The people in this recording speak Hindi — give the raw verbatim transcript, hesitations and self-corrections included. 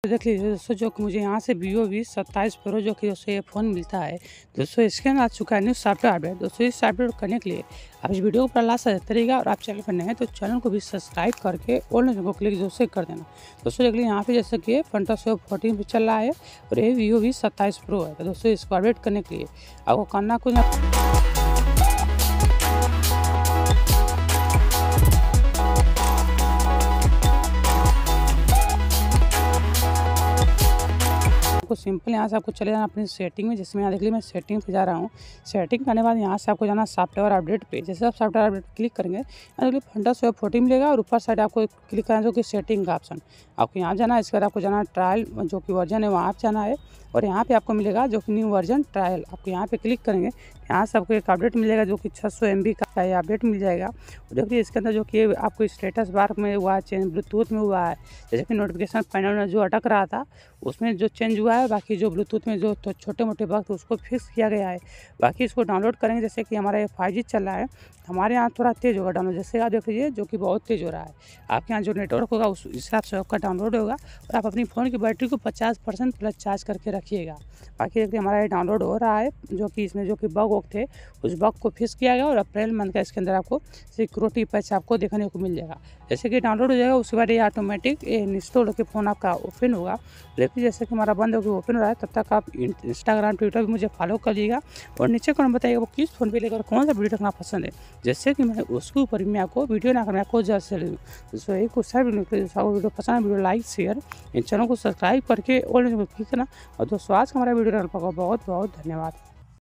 तो देख लीजिए दोस्तों, जो कि मुझे यहाँ से वीवो वी सत्ताईस प्रो जो कि दोस्तों ये फ़ोन मिलता है दोस्तों, इसके अंदर आ चुका है न्यू सॉफ्टवेयर अपडेट। दोस्तों इस अपडेट करने के लिए आप इस वीडियो को पूरा लास्ट देखते रहिएगा और आप चैनल पर नए हैं तो चैनल को भी सब्सक्राइब करके ऑल नोटिफिकेशन को क्लिक जो से कर देना। दोस्तों देख लीजिए यहाँ पे जैसे कि फंटास फोर्टीन पे चल रहा है और ये वीवो वी सत्ताईस प्रो है। तो दोस्तों इसको अपडेट करने के लिए आपको करना कुछ आपको सिंपल यहाँ से आपको चले जाना अपनी सेटिंग में, जिसमें यहाँ देख लीजिए मैं सेटिंग पे जा रहा हूँ। सेटिंग करने के बाद यहाँ से आपको जाना सॉफ्टवेयर अपडेट पे। जैसे आप सॉफ्टवेयर अपडेट क्लिक करेंगे यहाँ देखिए फंटास फोर्टीन मिलेगा और ऊपर साइड आपको क्लिक करना जो कि सेटिंग का ऑप्शन, आपको यहाँ जाना है। इसके बाद आपको जाना ट्रायल जो कि वर्जन है वहाँ पर जाना है और यहाँ पे आपको मिलेगा जो कि न्यू वर्जन ट्रायल। आपको यहाँ पे क्लिक करेंगे, यहाँ से आपको एक अपडेट मिलेगा जो कि छः सौ एम बी का ये अपडेट मिल जाएगा। और देखिए इसके अंदर जो कि आपको स्टेटस बार में हुआ है चेंज, ब्लूटूथ में हुआ है, जैसे कि नोटिफिकेशन पैनल में जो अटक रहा था उसमें जो चेंज हुआ है। बाकी जो ब्लूटूथ में जो तो छोटे मोटे वक्त उसको फिक्स किया गया है। बाकी इसको डाउनलोड करेंगे, जैसे कि हमारा ये फाइव जी चल रहा है, हमारे यहाँ थोड़ा तेज़ होगा डाउनलोड। जैसे आप देख लीजिए जो कि बहुत तेज़ हो रहा है, आपके यहाँ जो नेटवर्क होगा उस हिसाब से आपका डाउनलोड होगा। और आप अपनी फ़ोन की बैटरी को पचास परसेंट प्लस चार्ज करके रखिएगा। बाकी देखिए हमारा ये डाउनलोड हो रहा है, जो कि इसमें जो कि बग वग थे उस बग को फिक्स किया गया और अप्रैल मंथ का इसके अंदर आपको सिक्योरिटी पैच आपको देखने को मिल जाएगा। जैसे कि डाउनलोड हो जाएगा उसके बाद ये ऑटोमेटिक ये इंस्टॉल होकर फ़ोन आपका ओपन होगा। लेकिन जैसे कि हमारा बंद होकर ओपन हो रहा है तब तक आप इंस्टाग्राम ट्विटर भी मुझे फॉलो कर लीजिएगा और नीचे कमेंट बताइएगा वो किस फ़ोन पे लेकर कौन सा वीडियो देखना पसंद है, जैसे कि मैं उसके ऊपर भी मैं आपको वीडियो ना करना आपको जल्द से जल्द। दोस्तों एक कुछ वीडियो पसंद है वीडियो लाइक शेयर इन चैनल को सब्सक्राइब करके और क्लिक करना। और दोस्तों आज का हमारा वीडियो बहुत बहुत धन्यवाद।